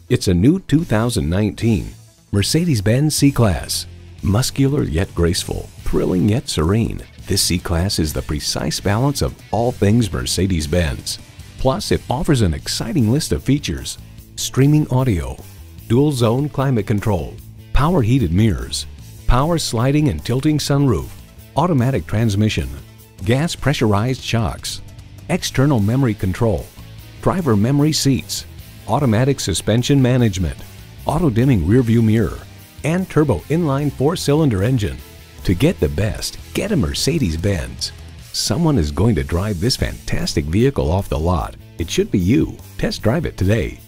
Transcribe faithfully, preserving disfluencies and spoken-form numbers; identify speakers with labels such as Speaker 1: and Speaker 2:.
Speaker 1: It's a new two thousand nineteen Mercedes-Benz C-Class. Muscular yet graceful, thrilling yet serene, this C-Class is the precise balance of all things Mercedes-Benz. Plus, it offers an exciting list of features: streaming audio, dual zone climate control, power heated mirrors, power sliding and tilting sunroof, automatic transmission, gas pressurized shocks, external memory control, driver memory seats, automatic suspension management, auto-dimming rearview mirror, and turbo inline four-cylinder engine. To get the best, get a Mercedes-Benz. Someone is going to drive this fantastic vehicle off the lot. It should be you. Test drive it today.